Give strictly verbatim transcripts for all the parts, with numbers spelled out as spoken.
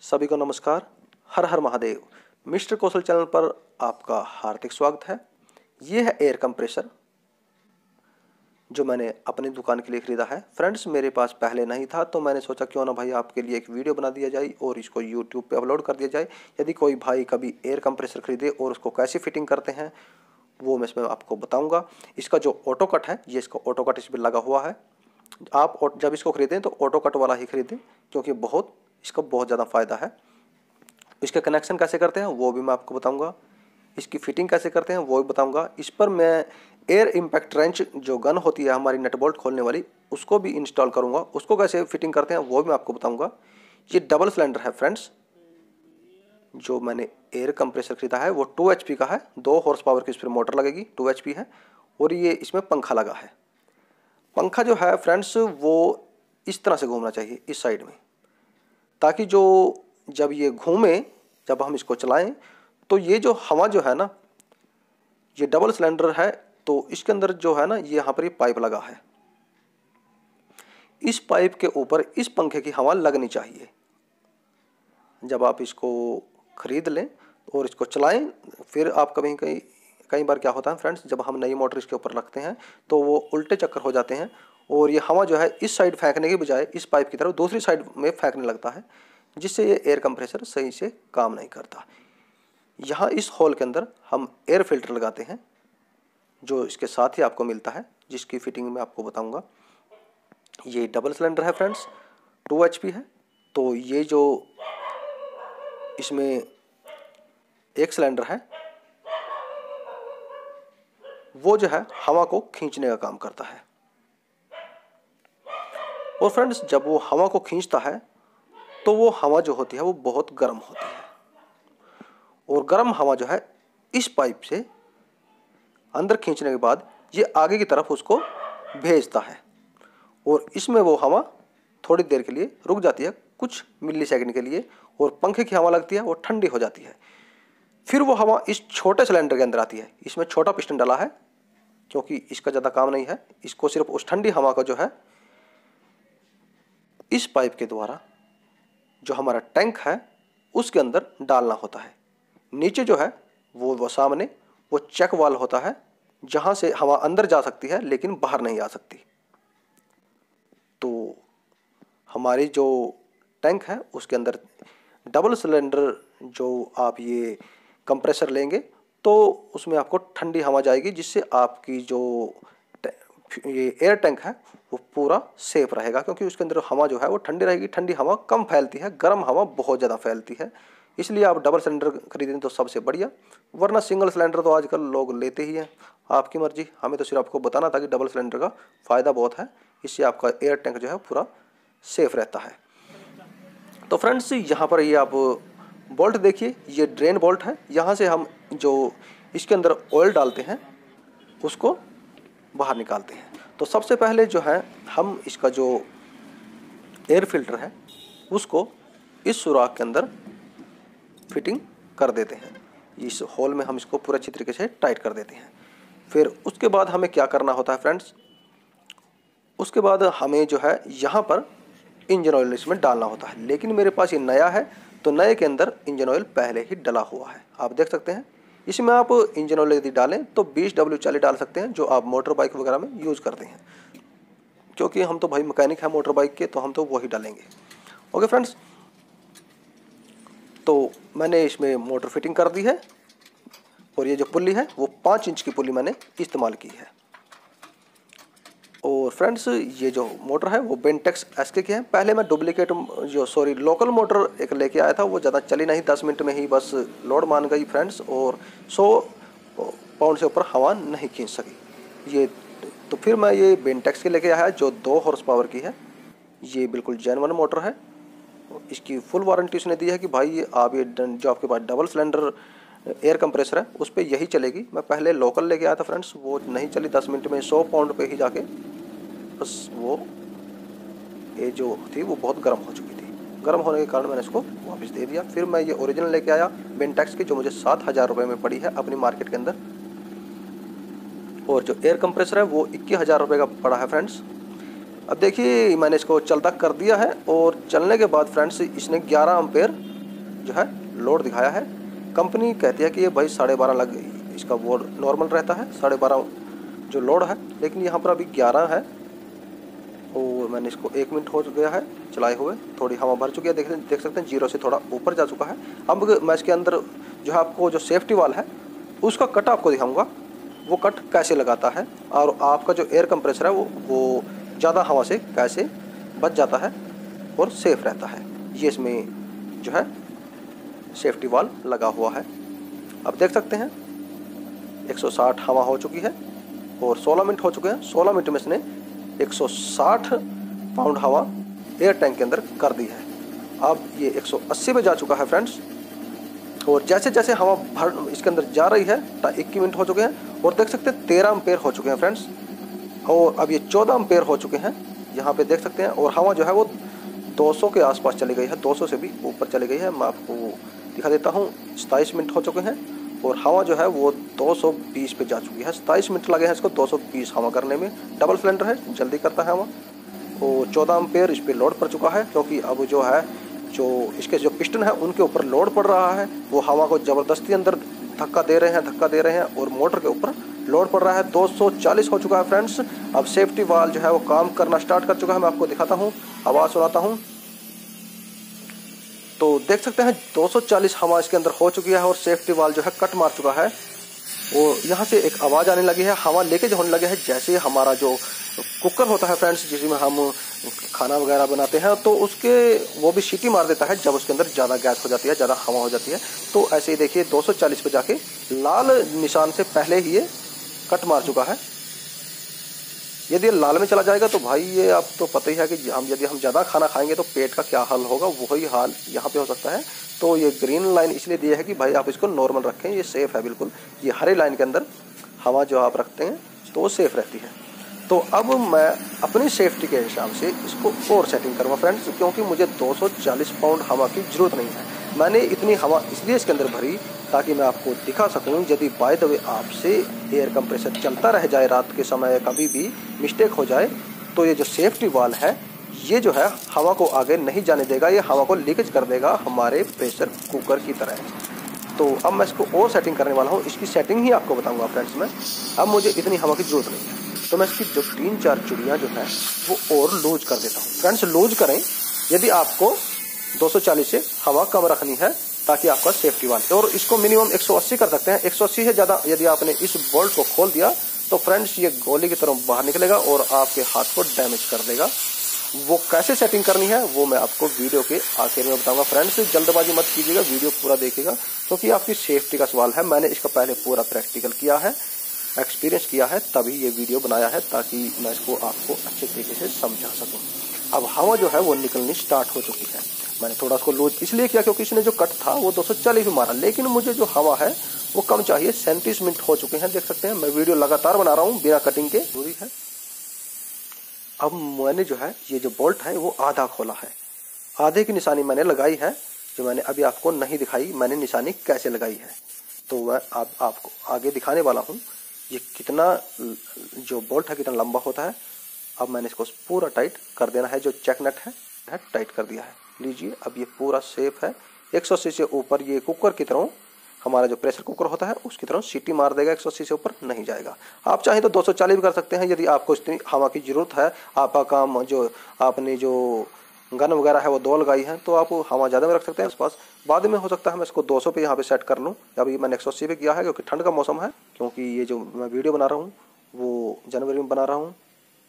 सभी को नमस्कार। हर हर महादेव। मिस्टर कौशल चैनल पर आपका हार्दिक स्वागत है। ये है एयर कंप्रेसर जो मैंने अपनी दुकान के लिए ख़रीदा है। फ्रेंड्स, मेरे पास पहले नहीं था तो मैंने सोचा क्यों ना भाई आपके लिए एक वीडियो बना दिया जाए और इसको यूट्यूब पे अपलोड कर दिया जाए। यदि कोई भाई कभी एयर कंप्रेसर खरीदे और उसको कैसे फिटिंग करते हैं वो मैं इसमें आपको बताऊँगा। इसका जो ऑटो कट है, ये इसका ऑटो कट इस पर लगा हुआ है। आप जब इसको ख़रीदें तो ऑटो कट वाला ही ख़रीदें क्योंकि बहुत इसका बहुत ज़्यादा फ़ायदा है। इसका कनेक्शन कैसे करते हैं वो भी मैं आपको बताऊंगा। इसकी फिटिंग कैसे करते हैं वो भी बताऊंगा। इस पर मैं एयर इम्पैक्ट रेंच जो गन होती है हमारी नट बोल्ट खोलने वाली, उसको भी इंस्टॉल करूंगा। उसको कैसे फिटिंग करते हैं वो भी मैं आपको बताऊंगा। ये डबल सिलेंडर है फ्रेंड्स। जो मैंने एयर कंप्रेसर खरीदा है वो टू एच पी का है। दो हॉर्स पावर की इस पर मोटर लगेगी, टू एच पी है और ये इसमें पंखा लगा है। पंखा जो है फ्रेंड्स वो इस तरह से घूमना चाहिए, इस साइड में, ताकि जो जब ये घूमे, जब हम इसको चलाएं तो ये जो हवा जो है ना, ये डबल सिलेंडर है तो इसके अंदर जो है ना, ये यहाँ पर ये पाइप लगा है। इस पाइप के ऊपर इस पंखे की हवा लगनी चाहिए। जब आप इसको खरीद लें और इसको चलाएं, फिर आप कभी कहीं कई बार क्या होता है फ्रेंड्स, जब हम नई मोटर इसके ऊपर रखते हैं तो वो उल्टे चक्कर हो जाते हैं और ये हवा जो है इस साइड फेंकने के बजाय इस पाइप की तरफ दूसरी साइड में फेंकने लगता है, जिससे ये एयर कंप्रेसर सही से काम नहीं करता। यहाँ इस होल के अंदर हम एयर फिल्टर लगाते हैं जो इसके साथ ही आपको मिलता है, जिसकी फिटिंग मैं आपको बताऊंगा। ये डबल सिलेंडर है फ्रेंड्स, टू एच पी है। तो ये जो इसमें एक सिलेंडर है वो जो है हवा को खींचने का काम करता है। और फ्रेंड्स, जब वो हवा को खींचता है तो वो हवा जो होती है वो बहुत गर्म होती है और गर्म हवा जो है इस पाइप से अंदर खींचने के बाद ये आगे की तरफ उसको भेजता है और इसमें वो हवा थोड़ी देर के लिए रुक जाती है, कुछ मिली सेकंड के लिए, और पंखे की हवा लगती है वो ठंडी हो जाती है। फिर वो हवा इस छोटे सिलेंडर के अंदर आती है। इसमें छोटा पिस्टन डाला है क्योंकि इसका ज़्यादा काम नहीं है। इसको सिर्फ उस ठंडी हवा का जो है इस पाइप के द्वारा जो हमारा टैंक है उसके अंदर डालना होता है। नीचे जो है वो वो सामने वो चेक वाल होता है जहाँ से हवा अंदर जा सकती है लेकिन बाहर नहीं आ सकती। तो हमारी जो टैंक है उसके अंदर डबल सिलेंडर जो आप ये कंप्रेसर लेंगे तो उसमें आपको ठंडी हवा जाएगी, जिससे आपकी जो ये एयर टैंक है वो पूरा सेफ रहेगा, क्योंकि उसके अंदर हवा जो है वो ठंडी रहेगी। ठंडी हवा कम फैलती है, गर्म हवा बहुत ज़्यादा फैलती है। इसलिए आप डबल सिलेंडर खरीदें तो सबसे बढ़िया, वरना सिंगल सिलेंडर तो आजकल लोग लेते ही हैं। आपकी मर्जी, हमें तो सिर्फ आपको बताना था कि डबल सिलेंडर का फ़ायदा बहुत है। इससे आपका एयर टैंक जो है पूरा सेफ रहता है। तो फ्रेंड्स, यहाँ पर ये आप बोल्ट देखिए, ये ड्रेन बोल्ट है। यहाँ से हम जो इसके अंदर ऑयल डालते हैं उसको बाहर निकालते हैं। तो सबसे पहले जो है हम इसका जो एयर फिल्टर है उसको इस सुराख के अंदर फिटिंग कर देते हैं। इस होल में हम इसको पूरे अच्छी तरीके से टाइट कर देते हैं। फिर उसके बाद हमें क्या करना होता है फ्रेंड्स, उसके बाद हमें जो है यहाँ पर इंजन ऑयल इसमें डालना होता है। लेकिन मेरे पास ये नया है तो नए के अंदर इंजन ऑयल पहले ही डला हुआ है, आप देख सकते हैं। इसमें आप इंजन ऑयल यदि डालें तो बीस डब्ल्यू चालीस डाल सकते हैं, जो आप मोटर बाइक वगैरह में यूज़ करते हैं। क्योंकि हम तो भाई मैकेनिक हैं मोटर बाइक के, तो हम तो वही डालेंगे। ओके फ्रेंड्स, तो मैंने इसमें मोटर फिटिंग कर दी है और ये जो पुल्ली है वो पाँच इंच की पुल्ली मैंने इस्तेमाल की है। और फ्रेंड्स, ये जो मोटर है वो बेंटेक्स एसके की है। पहले मैं डुप्लीकेट जो सॉरी लोकल मोटर एक लेके आया था, वो ज़्यादा चली नहीं, दस मिनट में ही बस लोड मान गई फ्रेंड्स, और सौ पाउंड से ऊपर हवा नहीं खींच सकी ये। तो फिर मैं ये बेंटेक्स की लेके आया जो दो हॉर्स पावर की है। ये बिल्कुल जेन्युइन मोटर है। इसकी फुल वारंटी उसने दी है कि भाई आप ये जो आपके पास डबल सिलेंडर एयर कंप्रेसर है उस पर यही चलेगी। मैं पहले लोकल लेके आया था फ्रेंड्स, वो नहीं चली, दस मिनट में सौ पाउंड पे ही जाके बस वो ये जो थी वो बहुत गर्म हो चुकी थी। गर्म होने के कारण मैंने इसको वापस दे दिया। फिर मैं ये ओरिजिनल लेके आया बेंटेक्स की, जो मुझे सात हज़ार रुपये में पड़ी है अपनी मार्केट के अंदर। और जो एयर कंप्रेसर है वो इक्कीस हज़ार रुपये का पड़ा है फ्रेंड्स। अब देखिए मैंने इसको चलता कर दिया है और चलने के बाद फ्रेंड्स इसने ग्यारह एम्पेयर जो है लोड दिखाया है। कंपनी कहती है कि ये भाई साढ़े बारह लग इसका वो नॉर्मल रहता है, साढ़े बारह जो लोड है, लेकिन यहाँ पर अभी ग्यारह है और मैंने इसको एक मिनट हो गया है चलाए हुए, थोड़ी हवा भर चुकी है, देख देख सकते हैं जीरो से थोड़ा ऊपर जा चुका है। अब मैं इसके अंदर जो है आपको जो सेफ्टी वाल है उसका कट आपको दिखाऊंगा, वो कट कैसे लगाता है और आपका जो एयर कंप्रेसर है वो वो ज़्यादा हवा से कैसे बच जाता है और सेफ रहता है। ये इसमें जो है सेफ्टी वाल लगा हुआ है। अब देख सकते हैं एक सौ साठ हवा हो चुकी है और सोलह मिनट हो चुके हैं। सोलह मिनट में इसने एक सौ साठ पाउंड हवा एयर टैंक के अंदर कर दी है। अब ये एक सौ अस्सी पे जा चुका है फ्रेंड्स, और जैसे जैसे हवा भर इसके अंदर जा रही है, इक्कीस मिनट हो चुके हैं और देख सकते हैं तेरह एम्पेयर हो चुके हैं फ्रेंड्स, और अब ये चौदह एम्पेयर हो चुके हैं यहाँ पे देख सकते हैं। और हवा जो है वो दो सौ के आसपास चली गई है, दो सौ से भी ऊपर चली गई है। मैं आपको दिखा देता हूँ, सताईस मिनट हो चुके हैं और हवा जो है वो दो सौ बीस पे जा चुकी है। सताईस मिनट लगे हैं इसको दो सौ बीस हवा करने में। डबल सिलेंडर है, जल्दी करता है हवा। और चौदह एम्पेयर इस पर लोड पड़ चुका है, क्योंकि अब जो है जो इसके जो पिस्टन है उनके ऊपर लोड पड़ रहा है, वो हवा को ज़बरदस्ती अंदर धक्का दे रहे हैं धक्का दे रहे हैं और मोटर के ऊपर लोड पड़ रहा है। दो सौ चालीस हो चुका है फ्रेंड्स। अब सेफ्टी वाल जो है वो काम करना स्टार्ट कर चुका है। मैं आपको दिखाता हूँ, आवाज़ सुनाता हूँ, तो देख सकते हैं दो सौ चालीस हवा इसके अंदर हो चुकी है और सेफ्टी वाल जो है कट मार चुका है। और यहाँ से एक आवाज़ आने लगी है, हवा लीकेज होने लगे है। जैसे हमारा जो कुकर होता है फ्रेंड्स, जिसमें हम खाना वगैरह बनाते हैं, तो उसके वो भी सीटी मार देता है जब उसके अंदर ज़्यादा गैस हो जाती है, ज़्यादा हवा हो जाती है। तो ऐसे ही देखिए दो सौ चालीस पे जाके लाल निशान से पहले ही ये कट मार चुका है। यदि लाल में चला जाएगा तो भाई ये आप तो पता ही है कि हम यदि हम ज़्यादा खाना खाएंगे तो पेट का क्या हाल होगा, वही हाल यहाँ पे हो सकता है। तो ये ग्रीन लाइन इसलिए दी है कि भाई आप इसको नॉर्मल रखें, ये सेफ़ है बिल्कुल। ये हरे लाइन के अंदर हवा जो आप रखते हैं तो वो सेफ़ रहती है। तो अब मैं अपनी सेफ्टी के हिसाब से इसको और सेटिंग करूँगा फ्रेंड्स, क्योंकि मुझे दो सौ चालीस पाउंड हवा की ज़रूरत नहीं है। मैंने इतनी हवा इसलिए इसके अंदर भरी ताकि मैं आपको दिखा सकूं, यदि बाय द वे आपसे एयर कंप्रेसर चलता रह जाए रात के समय, कभी भी मिस्टेक हो जाए, तो ये जो सेफ्टी वाल है ये जो है हवा को आगे नहीं जाने देगा, ये हवा को लीकेज कर देगा हमारे प्रेशर कुकर की तरह। तो अब मैं इसको और सेटिंग करने वाला हूँ, इसकी सेटिंग ही आपको बताऊँगा फ्रेंड्स मैं। अब मुझे इतनी हवा की ज़रूरत नहीं है, तो मैं इसकी जो तीन चार चुड़ियाँ जो है वो और लूज कर देता हूँ। फ्रेंड्स लूज करें यदि आपको दो सौ चालीस से हवा कम रखनी है, ताकि आपका सेफ्टी वाल, और इसको मिनिमम एक सौ अस्सी कर सकते हैं। एक सौ अस्सी से ज़्यादा यदि आपने इस बोल्ट को खोल दिया तो फ्रेंड्स ये गोली की तरह बाहर निकलेगा और आपके हाथ को डैमेज कर देगा। वो कैसे सेटिंग करनी है वो मैं आपको वीडियो के आखिर में बताऊंगा। फ्रेंड्स जल्दबाजी मत कीजिएगा, वीडियो पूरा देखिएगा, क्योंकि आपकी सेफ्टी का सवाल है। मैंने इसका पहले पूरा प्रैक्टिकल किया है, एक्सपीरियंस किया है, तभी ये वीडियो बनाया है, ताकि मैं इसको आपको अच्छे तरीके से समझा सकूं। अब हवा जो है वो निकलनी स्टार्ट हो चुकी है। मैंने थोड़ा उसको लूज इसलिए किया क्योंकि इसने जो कट था वो दो सौ चालीस में मारा, लेकिन मुझे जो हवा है वो कम चाहिए। सैंतीस मिनट हो चुके हैं, देख सकते हैं। मैं वीडियो लगातार बना रहा हूँ बिना कटिंग के, पूरी है। अब मैंने जो है ये जो बोल्ट है वो आधा खोला है, आधे की निशानी मैंने लगाई है, जो मैंने अभी आपको नहीं दिखाई मैंने निशानी कैसे लगाई है। तो मैं आप, आपको आगे दिखाने वाला हूँ ये कितना जो बोल्ट है कितना लंबा होता है। अब मैंने इसको पूरा टाइट कर देना है, जो चेक नट है, है टाइट कर दिया है। लीजिए अब ये पूरा सेफ है। एक सौ अस्सी से ऊपर ये कुकर की तरह, हमारा जो प्रेशर कुकर होता है उसकी तरह सीटी मार देगा, एक सौ अस्सी से ऊपर नहीं जाएगा। आप चाहें तो दो सौ चालीस भी कर सकते हैं यदि आपको इतनी हवा की ज़रूरत है। आपका काम जो आपने जो गन वगैरह है वो दो लगाई है, तो आप हवा ज़्यादा में रख सकते हैं आसपास। बाद में हो सकता है मैं इसको दो सौ पे यहाँ पे सेट कर लूँ। अभी मैंने एक सौ अस्सी पे किया है क्योंकि ठंड का मौसम है, क्योंकि ये जो मैं वीडियो बना रहा हूँ वो जनवरी में बना रहा हूँ।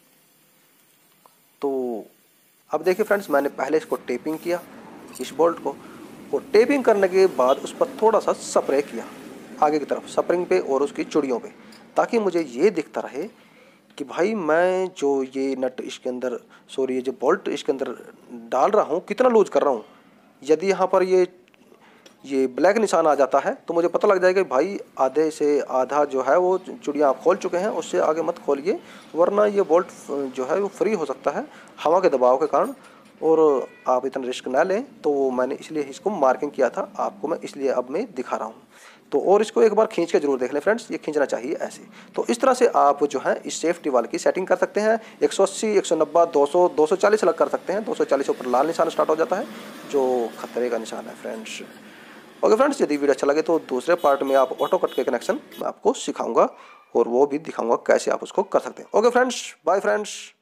तो अब देखिए फ्रेंड्स, मैंने पहले इसको टेपिंग किया इस बोल्ट को, और टेपिंग करने के बाद उस पर थोड़ा सा स्प्रे किया आगे की तरफ स्प्रिंग पे और उसकी चूड़ियों पे, ताकि मुझे ये दिखता रहे कि भाई मैं जो ये नट इसके अंदर सॉरी ये जो बोल्ट इसके अंदर डाल रहा हूँ कितना लूज कर रहा हूँ। यदि यहाँ पर ये ये ब्लैक निशान आ जाता है तो मुझे पता लग जाएगा कि भाई आधे से आधा जो है वो चूड़ियाँ आप खोल चुके हैं, उससे आगे मत खोलिए, वरना ये बोल्ट जो है वो फ्री हो सकता है हवा के दबाव के कारण, और आप इतना रिस्क ना लें। तो मैंने इसलिए इसको मार्किंग किया था, आपको मैं इसलिए अब मैं दिखा रहा हूँ। तो और इसको एक बार खींच के जरूर देख लें फ्रेंड्स, ये खींचना चाहिए ऐसे। तो इस तरह से आप जो है इस सेफ्टी वाल की सेटिंग कर सकते हैं। एक सौ अस्सी, एक सौ नब्बे, दो सौ, दो सौ चालीस अलग कर सकते हैं। दो सौ चालीस ऊपर लाल निशान स्टार्ट हो जाता है जो खतरे का निशान है फ्रेंड्स। ओके फ्रेंड्स, यदि वीडियो अच्छा लगे तो दूसरे पार्ट में आप ऑटो कट के कनेक्शन मैं आपको सिखाऊंगा और वो भी दिखाऊंगा कैसे आप उसको कर सकते हैं। Okay friends, bye friends.